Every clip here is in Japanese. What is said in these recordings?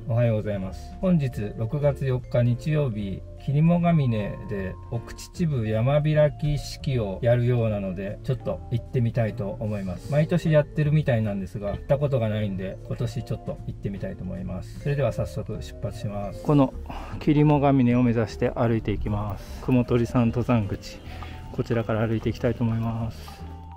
おはようございます。本日6月4日日曜日、霧母ヶ峰で奥秩父山開き式をやるようなので、ちょっと行ってみたいと思います。毎年やってるみたいなんですが、行ったことがないんで、今年ちょっと行ってみたいと思います。それでは早速出発します。この霧母ヶ峰を目指して歩いていきます。雲取山登山口、こちらから歩いていきたいと思います。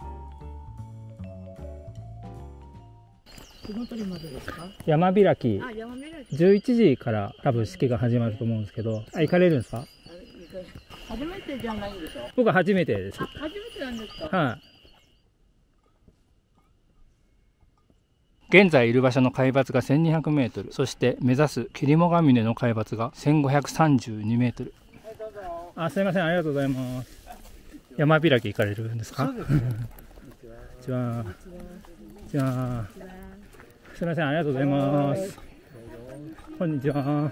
雲取までですか？ 山開き、 山開き 11時から多分式が始まると思うんですけど、行かれるんですか？ 初めてじゃないんでしょ？ 僕は初めてです。 初めてなんですか？ はい、現在いる場所の海抜が1200メートル、そして目指す霧母ヶ峰の海抜が1532メートル。あ、すいません、ありがとうございます。山開き行かれるんですか？ そうですね。 こんにちは。すみません、ありがとうございます。こんにちは。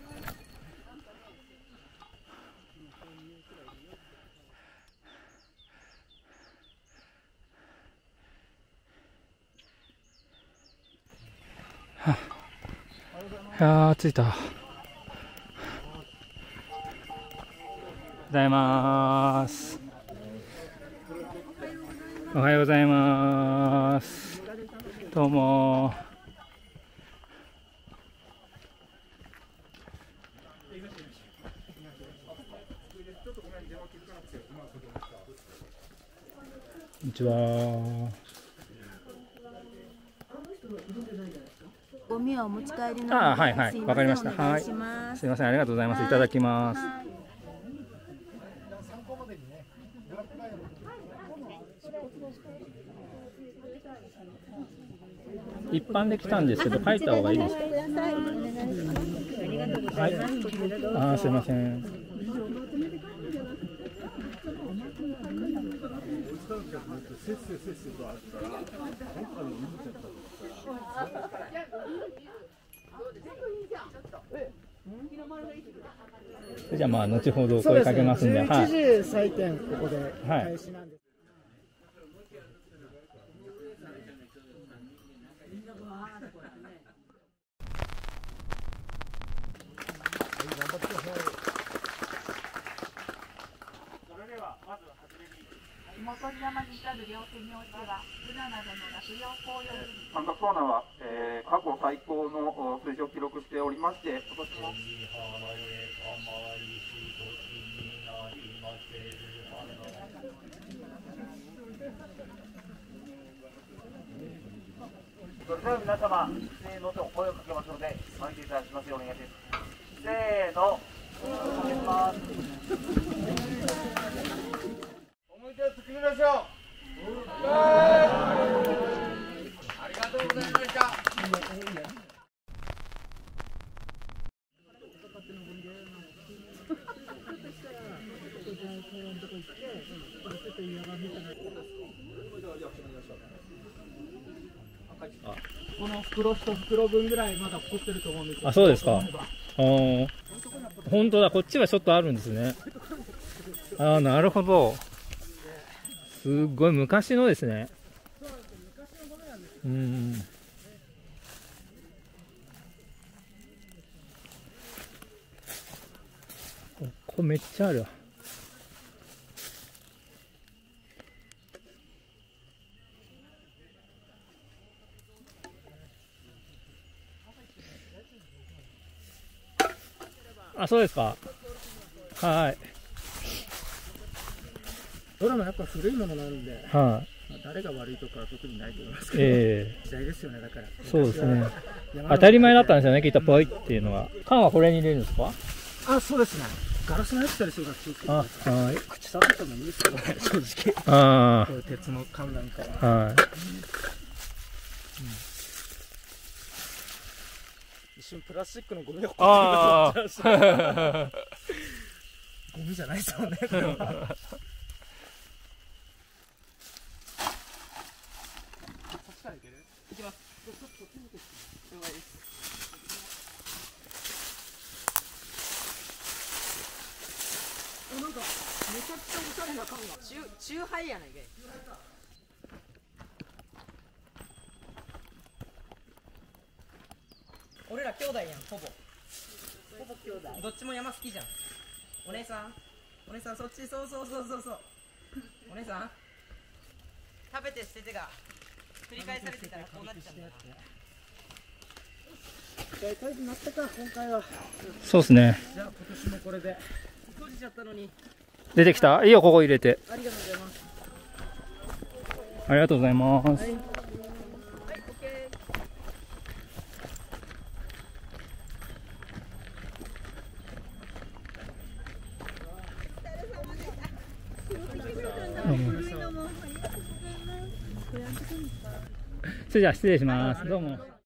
着いた。おはようございます。おはようございます。どうも。こんにちは。 ゴミはお持ち帰りの。 はいはい、わかりました。はい。すみません、ありがとうございます。いただきます。一般で来たんですけど、書いた方がいいですか？はい。すみません。じゃあ後ほど声かけますんで。 11時採点ここで開始なんです。 雲取山に至る稜線においては、ブナなどの落葉紅葉林。 三角コーナーは、過去最高の数字を記録しておりまして、今年も。それでは皆様、せーのと声をかけますので、巻いていただきますようお願いします。せーの、お願いします。思い出を作りましょう。ありがとうございました。 この袋1袋分ぐらいまだ残ってると思うんですけど。 あ、そうですか。本当だ、こっちはちょっとあるんですね。なるほど。すごい昔のですね。ここめっちゃある。あ、そうですか。はい。 どれもやっぱ古いものなんで、誰が悪いとかは特にないと思いますけど、時代ですよね、だから。 そうですね。当たり前だったんですよね、きっとポイっていうのは。缶はこれに入れるんですか？ あ、そうですね。ガラスの入ってたりするから気をつけて。はい。口触ってもいいですけどね、正直。こういう鉄の缶なんかは。一瞬プラスチックのゴミをゴミじゃないですもんね、これは。いきます。なんかめちゃくちゃおしゃれな缶が。 チューハイやないかい。 俺ら兄弟やん、ほぼ兄弟。どっちも山好きじゃん。お姉さんそっち、そう。お姉さん食べて捨ててが繰り返されてたらこうなっちゃうんだな。 大体になったか、今回は。 そうですね。 じゃあ今年もこれで閉じちゃったのに。 出てきた。いいよ、ここ入れて。 ありがとうございます。 ありがとうございます。 はい、オッケそれじゃあ失礼します。どうも。